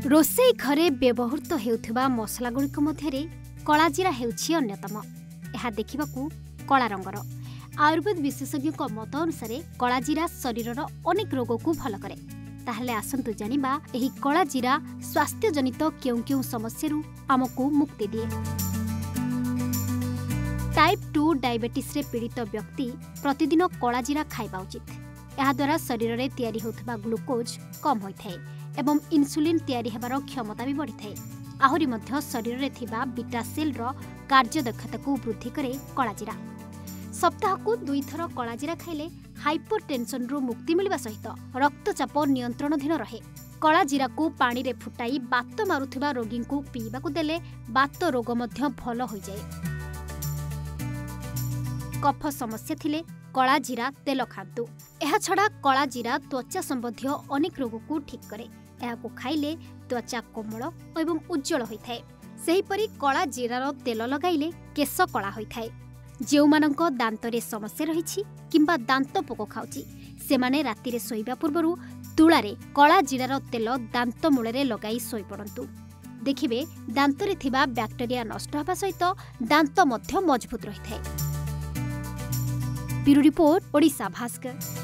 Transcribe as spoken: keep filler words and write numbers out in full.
रोसई घरे व्यवहृत हेउथिबा मसला गुड़िक मध्यरे कलाजीरा हेउछि अन्यतम। यह देखिबाकू कला रंगर। आयुर्वेद विशेषज्ञ मत अनुसार कलाजीरा शरीरर अनेक रोग को भल करे। ताहले आसंतु जानिबा एही कलाजीरा स्वास्थ्य जनित केउ केउ समस्या आमको मुक्ति दिए। टाइप टू डायबिटीज रे पीड़ित व्यक्ति प्रतिदिन कलाजीरा खाइबा उचित। यह द्वारा शरीर में तैयारी होता ग्लूकोज कम होता है एवं इन्सुलिन तैयारी हेबार क्षमता भी बढ़ी थाए। आहुरी मध्य शरीर में थिबा बीटा सेल रो कार्यदक्षता को वृद्धि करे कलाजीरा। सप्ताह को दुई थर कलाजीरा खाइले हाइपरटेंशन रु मुक्ति मिलवा सहित रक्तचाप नियंत्रणाधीन रहे। कलाजीरा को पानी रे फुटाई बात मारुथिबा रोगी को पीवाकू देले बात रोग मध्य भल हो जाए। कफ समस्या थिले कलाजीरा तेल खातु। यह छड़ा कलाजीरा त्वचा संबंधी अनेक रोग को ठीक करे। यह को खाइले त्वचा कोमल एवं उज्जवल होइथाए। सेहिपरि कलाजीरार तेल लगाइले केश कला होइथाए। जेउमानंक दांतरे समस्या रहिछि किंबा दांत पोक खाउछि सेमाने रातिरे सोइबा पूर्वरु तुलारे कलाजीरार तेल दांत मूଳରେ लगाई सोइ पड़ंतु। देखिबे दांतरे थिबा बैक्टेरिया नष्ट होबा सहित दांत मध्य मजबूत रहिथाए। Bureau report Odisha Bhaskar.